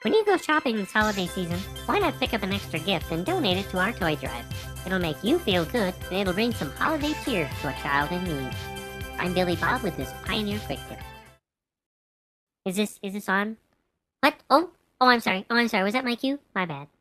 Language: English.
When you go shopping this holiday season, why not pick up an extra gift and donate it to our toy drive? It'll make you feel good, and it'll bring some holiday cheer to a child in need. I'm Billy Bob with this Pioneer Quick Tip. Is this on? What? Oh, I'm sorry. Was that my cue? My bad.